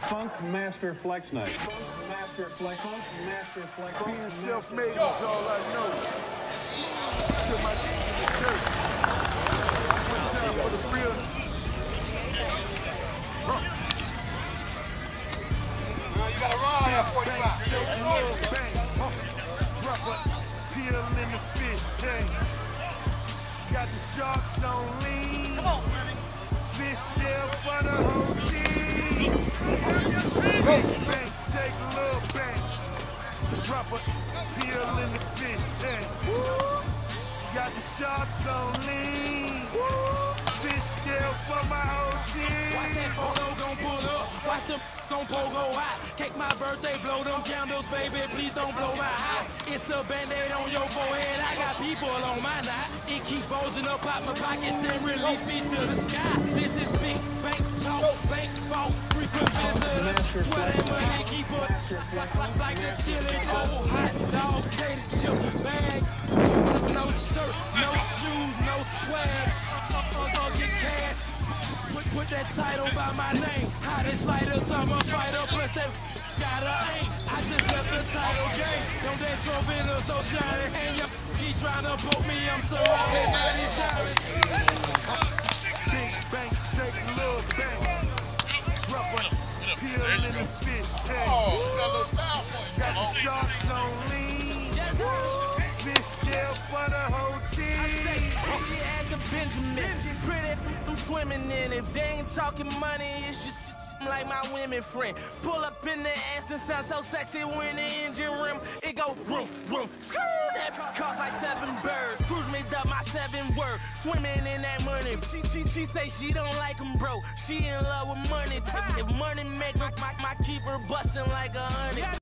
Funk Master Flex Night. Funk Master Flex. Funk Master Flex. Being self-made is all I know. Till my dick in the dirt. One time for the real. You gotta run out of 45. Drop a pill in the fish tank. Got the sharks on lean. Come on, Fleming. Fish still for the whole team. Big bank, take a little bank. Drop a pill in the fish tank. Got the sharks on lean. Fish still for my whole team. Watch that photo gon' pull up. Watch them gon' pogo hot. Cake my birthday, blow them candles, baby. Please don't blow my high. It's a band-aid on your forehead. I got people on my knot. It keep bulging up out my pockets and release me to the sky. This is big bank talk, bank vault, frequent visitors. Swear that money keep up like a chili dog. Hot dog, tater chip, bag. No shirt, no shoes, no swag. Get cash. Put that title by my name. Hottest lighter, summer fighter, plus that got a aim. I just left the title game. Don't that trophy look so shiny? And you keep trying to poke me, I'm so out at 90 tyrants. Big bank, take a little bank. Drop a pill in the fish tank. Oh, got a little style for you. Got the sharks on lean. Fish still for the whole team. At the Benjamin, pretty I'm swimming in. If they ain't talking money, it's just like my women friend. Pull up in the Aston, sound so sexy when the engine rim. It go vroom, vroom. Screw that cost like 7 birds. Cruise me up my 7 word. Swimming in that money. She say she don't like him, bro. She in love with money. If money make my keeper bustin' like 100.